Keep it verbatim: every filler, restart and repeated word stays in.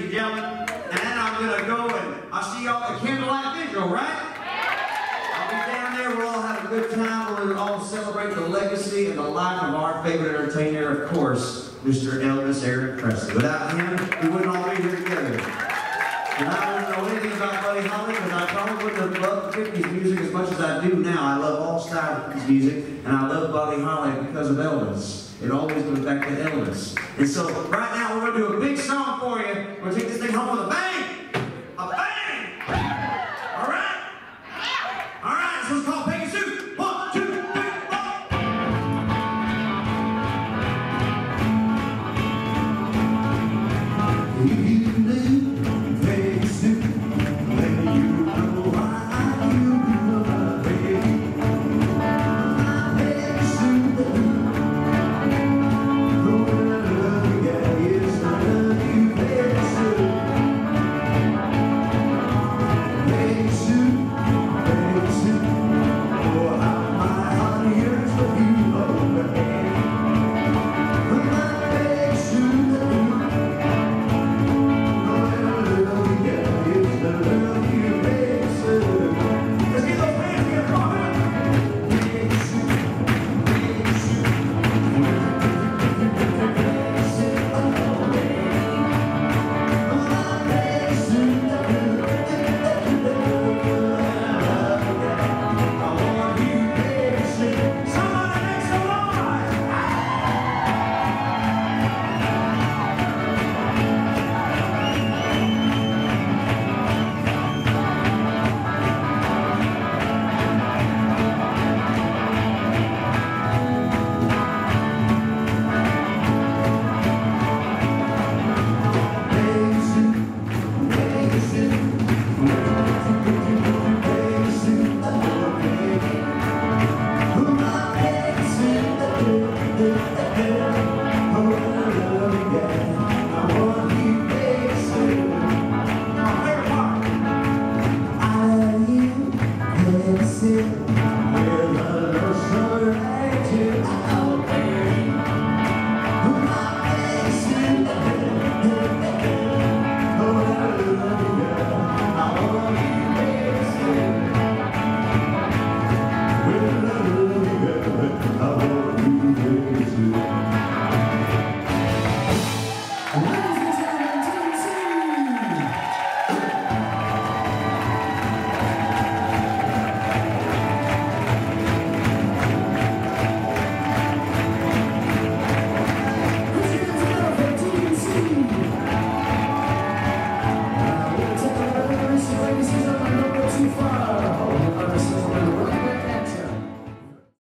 and gentlemen. And then I'm going to go and I'll see y'all at Candlelight Vigil, right? I'll be down there. We'll all have a good time. We'll all celebrate the legacy and the life of our favorite entertainer, of course, Mister Elvis Eric Presley. Without him, we wouldn't all be here together. And I wouldn't know anything about Buddy Holly because I probably wouldn't have loved fifties music as much as I do now. I love all styles of fifties music, and I love Buddy Holly because of Elvis. It always goes back to Elvis. And so right now we're going to do a big song for you. We're going to take this thing home with a bang!